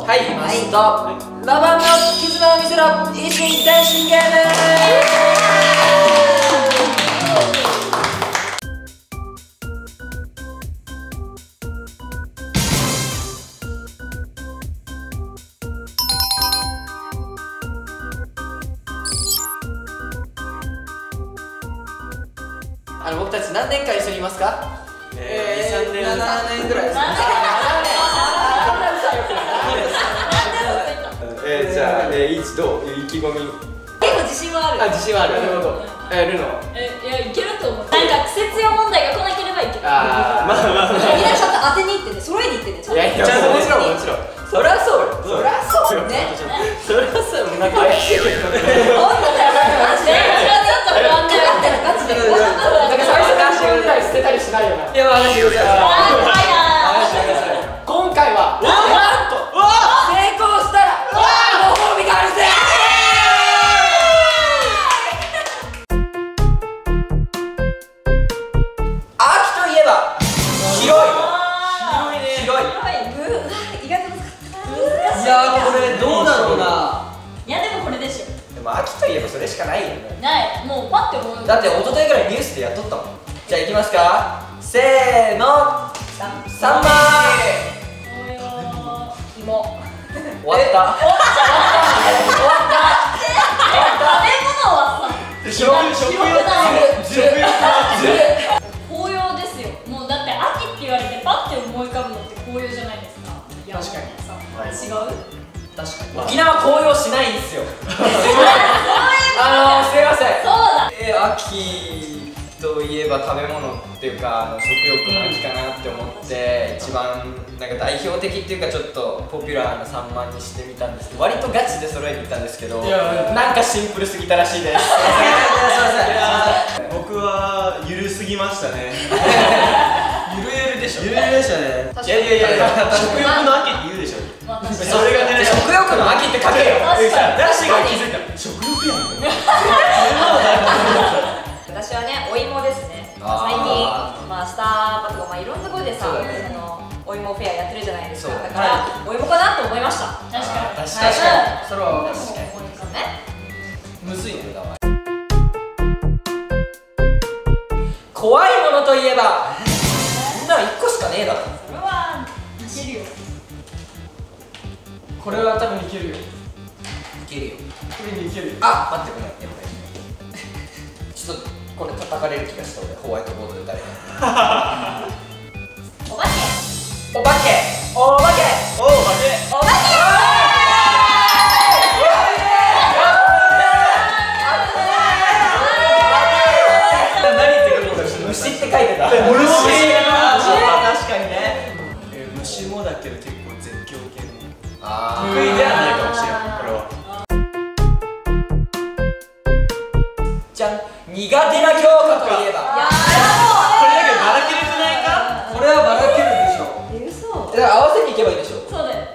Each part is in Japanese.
はい、マストラバンの絆を見せろ一心伝心ゲーム。僕たち何年間一緒にいますか？2、3年、7年ぐらいですね。じゃあ、一度意気込み。 結構自信はある。 自信はある。なるほど。ルノ。 いや、いけると思う。なんか苦節用問題が来なければいける。 まあ。みんなちゃんと当てに行ってね、揃えに行ってね。 いやいや、もちろんもちろん。そりゃそうよ。そりゃそうよ。ね。そりゃそうよ。なんか怪しいけど。本当だよ。マジで。ちょっと不安だよ。ガチで。なんか最初から足ぐらい捨てたりしないよな。いや、任せてください。今回はなんと成功したらご褒美があるぜ。秋といえば広い。広い。 意外と難しい。 いやこれどうだろうな。 いやでもこれでしょ。 でも秋といえばそれしかないよね。 ない。もうパッて思う。 だって一昨日ぐらいニュースでやっとったもん。じゃあいきますか。せーの。3枚。 芋。 終わった。終わった。 食べ物はさ。 食欲。 紅葉ですよ。もうだって秋って言われてパッて思い浮かぶのって紅葉じゃないですか。 確かに。 違う？ 確かに。沖縄紅葉しないんですよ。すいません。 そうだ。 秋といえば食べ物っていうか食欲の秋かなって思って一番なんか代表的っていうかちょっとポピュラーな3番にしてみたんですけど、割とガチで揃えに行ったんですけど、なんかシンプルすぎたらしいです。 僕はゆるすぎましたね。 ゆるゆるでしょ。 ゆるゆるでしたね。 いや食欲の秋って言うでしょ。 それがね、食欲の秋って書けよ。 ダッシーが気づいた。食欲やん。 私はね、お芋ですね。最近、スターバとかいろんなところでさ、お芋フェアやってるじゃないですか。だからお芋かなと思いました。確かに。 それは確かに。むずいね。怖いものといえばみんな1個しかねえだろ。 それはいけるよ。 これは多分いけるよ。 いけるよ。 これにいけるよ。 あ、待って、ごめん。ちょっとこれ叩かれる気がした俺、ホワイトボードで誰か。 お化け。 お化け。お化け。 お化け。 お化け。 虫って書いてた。 俺も確かにね。 虫もだけど結構絶叫系の得意ではないかもしれない。これはじゃん、苦手な教科といえばこれだけどばらけるくないか。 これはばらけるでしょ。 嘘。 だから合わせにいけばいいでしょ。 そうだよ。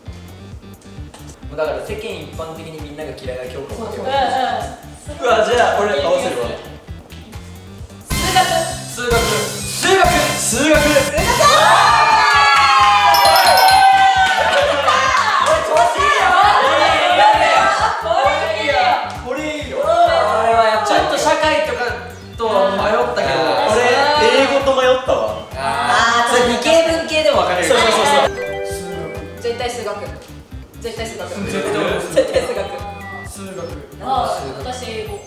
だから世間一般的にみんなが嫌いな教科を書けばいい。 うわ、じゃあ俺合わせるわ。 数学。 これいいよ。 ちょっと社会とかと迷ったけど、 俺英語と迷ったわ。 それ理系文系でも分かれる。そう。 絶対数学。絶対数学。私英語。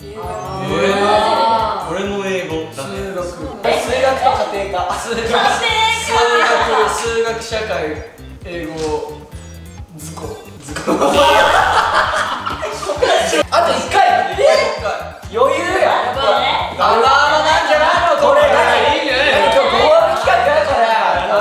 俺も英語。 数学と家庭科。数学社会英語図工。あと1回。余裕や。なんじゃないのこれ。いいね。今日ご褒美企画だこ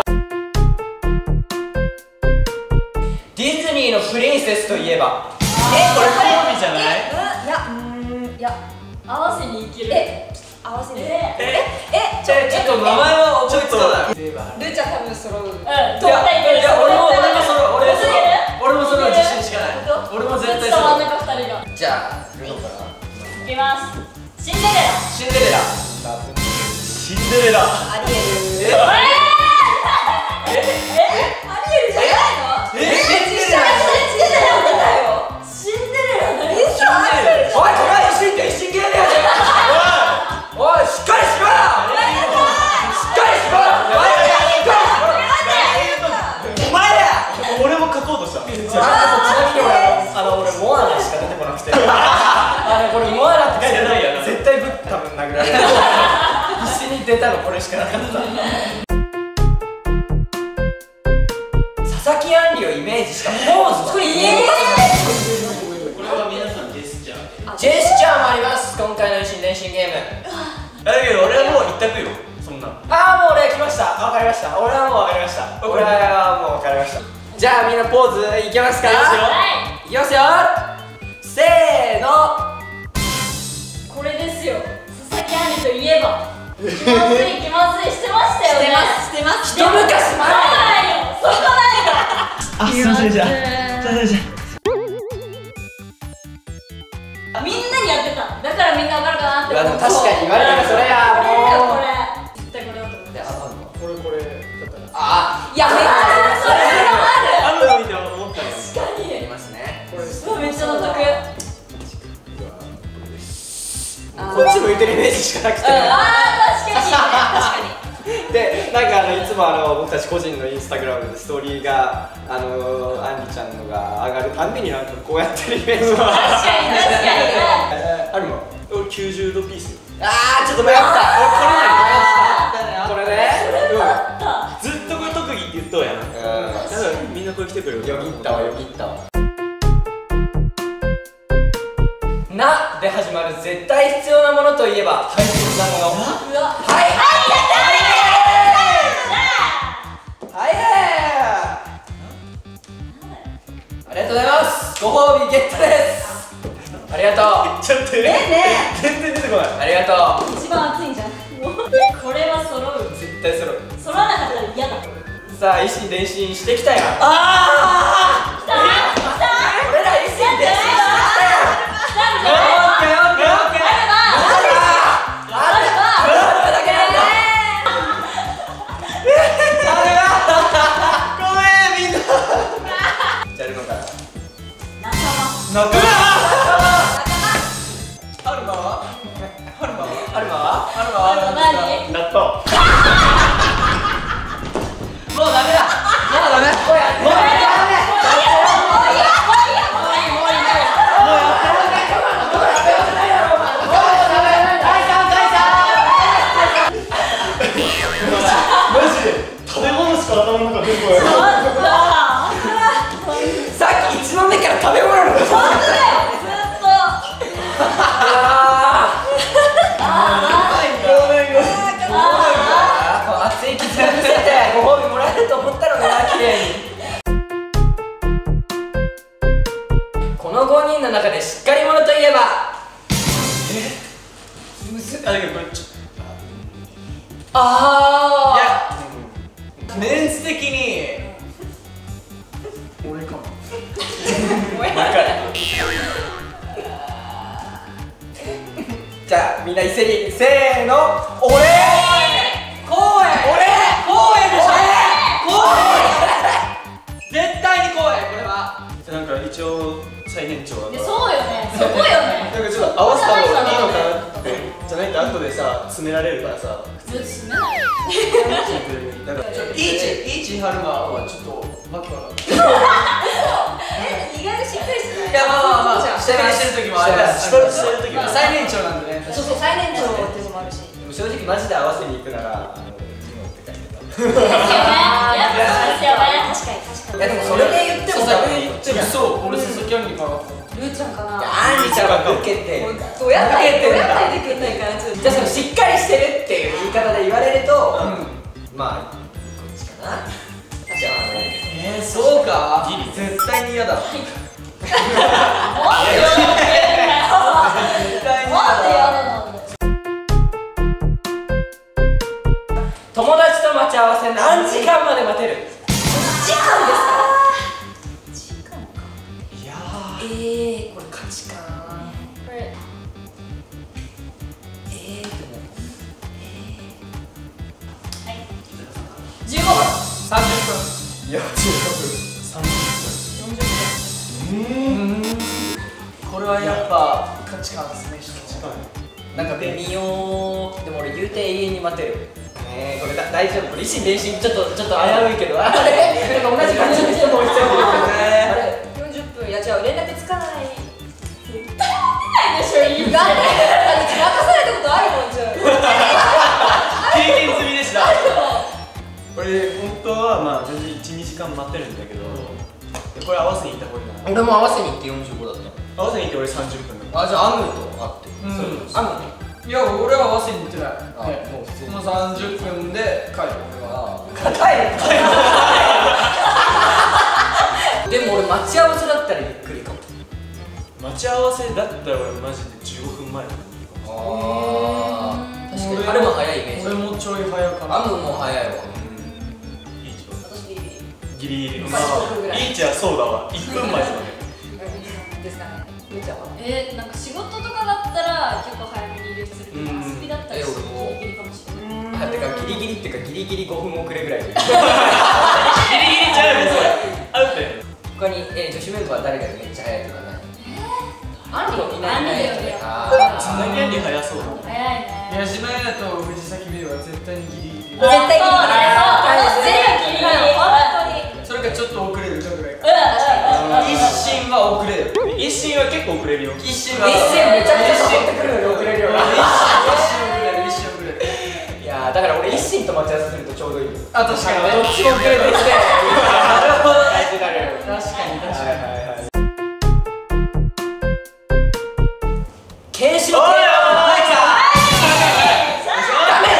れ。ディズニーのプリンセスといえば。 これ好みじゃない？ いや、合わせにいける。合わせに。 ちょっと名前は思いつかない。 ルーちゃん多分揃う。 俺もそれは自信しかない。俺も絶対そう。なんか2人が。 じゃあルノからいきます。シンデレラ。 シンデレラ。 シンデレラ。 アリエル。アリエルじゃないの？違ら必死に出たのこれしかなかった。佐々木杏里をイメージしたポーズ。これこれは皆さんジェスチャー。 ジェスチャーもあります。今回の以心伝心ゲーム。 だけど俺はもう一択よ。そんな。 ああもう俺来ました。わかりました。俺はもうわかりました。俺はもうわかりました。じゃあみんなポーズいけますか？いきますよ。せーの。 これですよ、佐々木杏里といえば気まずい気まずいしてましたよね。 してます。 一昔前。 そこないよ、そこないよ。 あ、すいませんじゃあ。 みんなにやってた。だからみんなわかるかなって思う。 確かに言われたらそれやもう。 これ絶対これだと思って。 これだったらあいやめっちゃそれあるの見て思ったよ。 確かにありますね。 めっちゃ納得。 こっち向いてるイメージしかなくて。 ああ確かに。 で、なんかいつも僕たち個人のインスタグラムでストーリーがあんりちゃんのが上がるたんびになんかこうやってるイメージ。 確かに確かあるもん。 俺90度ピース。 あーちょっと迷った。これね。 ずっとこれ特技って言っとうやん。だからみんなこれ来てくれる。 よぎったわよぎったわ。なで始まる絶対必要なものといえば大切なもの。 に。うわ。 はいはいありがとうございます。ご褒美ゲットです。ありがとう。 ちょっと全然出てこない。 ありがとう。 一番熱いんじゃん。これは揃う。 絶対揃う。 揃わなかったら嫌だ。 さあ、以心伝心してきたよ。 ああ。来た。 俺ら以心伝心してきたよ。オッケーオッケーオッケー。さっき1問目から食べ物のこと。 本当だよ。ずっと。 熱い絆見せてご褒美もらえると思ったのね、綺麗に。この5人の中でしっかり者といえばむずっ。あ、だけどこれちょっと。 あいや、メンツ的に俺かも。 じゃあみんな一斉にせーの。俺こうえ俺こうえでしょ。こうえ絶対にこうえ。これはなんか一応最年長だから。 そうよね。そこよね。 なんかちょっと合わせた方がいいのかなってじゃないと後でさ詰められるからさ。 普通閉めない。 なんかイーチハルマはちょっとわけわかんない。 意外としっかりしてない。 いやまあ下見してる時もあります。 してる時は最年長なんでね。 そうそう、最年長っていうのもあるし。 正直マジで合わせに行くならって書いてた。 ですよね。やっぱそうですよね。 確かに確かに。 いやでもそれで言ってもさ、 そう、俺佐々木杏里かな。 ルーちゃんかな。 あんりちゃんは受けてどうやったらできないからちょっと。 じゃあそのしっかりしてるっていう言い方で言われると、まあこっちかな。じゃあそうか。絶対に嫌だ。 なんで嫌なの。 友達と待ち合わせ何時間まで待てる？ 時間ですか？ いやこれ価値観。 これ。 でも 15分。 30分。 いやこれはやっぱ価値観ですね。 なんか微妙。でも俺言うて永遠に待てる。これ大丈夫。これ以心伝心ちょっと危ういけど、あれなんか同じ感じの人もいちゃうけどね。あれ 40分、いや違う、連絡つかない。 絶対待ってないでしょ。 意外と任されたことあるもんじゃん。 俺も合わせに行って45だった。 合わせに行って俺30分だ。 あ、じゃあアムと会って。アムいや俺は合わせに行ってない。 もう普通にもう30分で帰る俺は。 でも俺待ち合わせだったらゆっくりかも。 待ち合わせだったら俺マジで15分前だった。 確かにあれも早いイメージ。 俺もちょい早かな。 アムも早いわ。 いいじゃん。 私ギリギリギリギリ。 まあ15分ぐらいいいじゃん、そうだわ。1分前だね。 ですかね。なんか仕事とかだったら結構早めに入れするけど、遊びだったらギリギリかもしれない。 てかギリギリってかギリギリ5分遅れぐらい。 ギリギリちゃうよ、それ。アウトや。 他に女子メンバー誰かがめっちゃ早いとかない？アンリもいないね。 そんなにアンリ早そうだ。 早いね。 いや、自前だと藤崎ビデオは絶対にギリギリ。 絶対ギリギリ。全部ギリギリ。本当に。 それかちょっと遅れるぐらいか。 一一瞬は遅れる。 一瞬は結構遅れるよ。 一瞬はめちゃくちゃ誘ってくるのに遅れるよな。 一瞬遅れる。 いやだから俺一心と待ち合わせするとちょうどいい。 あ、確かにね。 どっちも遅れてきて。大事だね。 確かに確かに。 ケンシロウテーママイクさん。ダメ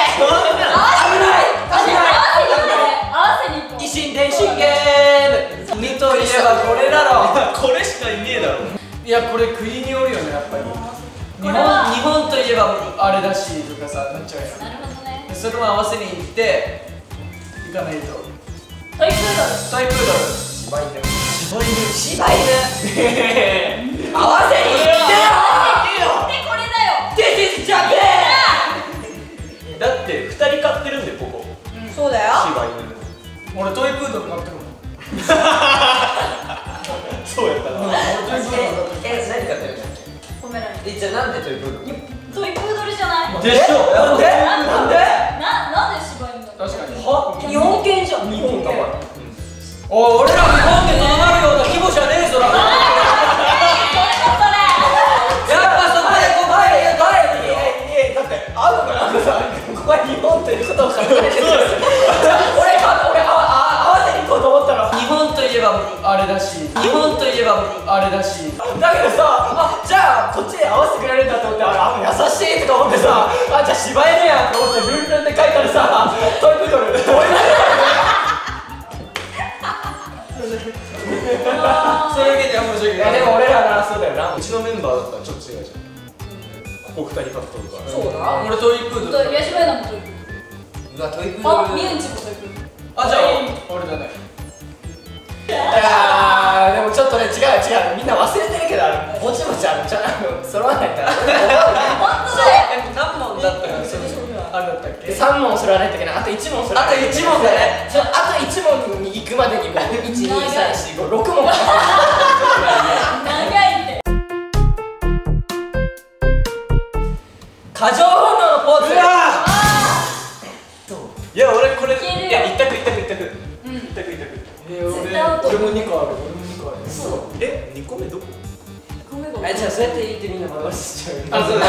合わせに行こう。 維新伝心ゲーム。2といえばこれだろ。 これしかいねえだろ。 いや、これ国によるよね、やっぱり。日本といえばあれだしとかさ、なっちゃうよ。 なるほどね。 それも合わせに行って行かないと。 トイプートイプードル。 柴犬。 柴犬。 合わせに行ってよ。 でこれだよ。 This is Japan。 だって2人買ってるんで、ここ。 そうだよ。 柴俺トイプードル買ってるもん。 犬。そうやったな。 俺トイプードル買ってる。 何買ってるの？ ポメラニじゃあなんでトイプードル？ トイプードルじゃない。 でしょ。 なんで？ なんで柴犬だ。 確かに。 は？日本犬じゃん。日本だから。 おい、俺ら日本でとどまるような規模じゃねえぞ。やっぱそこでこう前だってあの子なんかさ、ここは日本ということを考えてる。俺合わせに行こうと思ったら。 日本といえばあれだし、日本といえばあれだし。 だけどさ、じゃあこっちで合わせてくれるんだと思って、優しいとか思ってさ、じゃあ柴犬やんと思ってルンルンって書いたらさ、トイプードル。 それだけで面白いけど。 でも俺らならそうだよな。 うちのメンバーだったらちょっと違うじゃん。ここ2人買っとるから。 そうだ。 俺トイプードル。 ヤシバイナもトイプードル。 うわ、トイプードル。 ミュンチもトイプードル。 あ、じゃあ俺だね。 いやでもちょっとね、違う、みんな忘れてるけど、ぼちぼち揃わないから。 本当だよ。 何問だったか、それあれだったっけ 3問揃わないといけない。あと1問揃わない。 あと1問だね。 あと1問に行くまでにもう1、2、3、4、5、6問かか長いって。 過剰反応のポーズ。 いや、俺これ、 いけるよいや、一択。 俺も2個ある。 絶対俺も2個ある。 そう。 え、2個目どこ？ ごめんごめん。 じゃあそうやって言ってみんな惑わせちゃう。 あ、そうだ。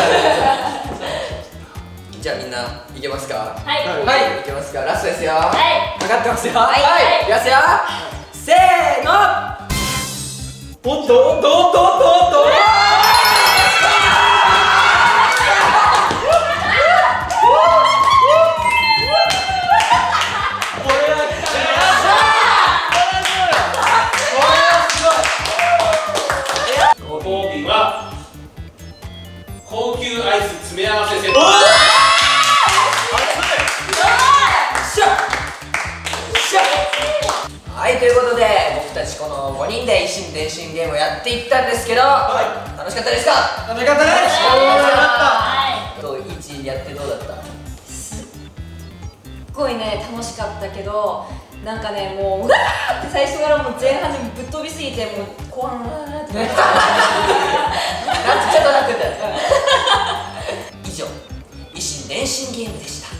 じゃあみんないけますか？ はい。 はい、いけますか？ラストですよ。 はい。 かかってますよ。 はいいきますよ。せーの。 おっとご褒美は高級アイス詰め合わせセット。 はい、ということで僕たちこの5人で一心伝心ゲームをやっていったんですけど、楽しかったですか？ 楽しかったです。 はと1やってどうだった？ すっごいね楽しかったけど、なんかねもううわーって最初からもう前半にぶっ飛びすぎてもう後半うわーってなんてちょっとなってたよ。以上、一心伝心ゲームでした。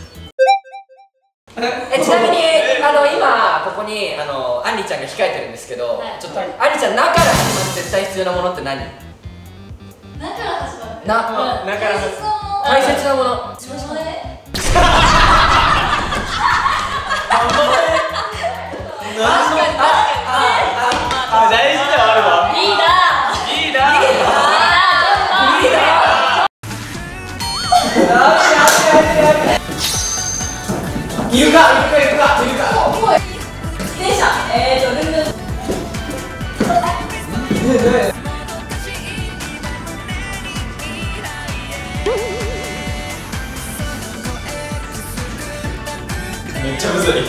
ちなみに今ここにあんりちゃんが控えてるんですけど、 はいちょっとあんりちゃん、なから始まる絶対必要なものって何？ だから始まる。 な、 だから始まる。 大切なもの。 しましょうね。 大事ではあるわ。 イルカ自転車ルンルンめっちゃむずい。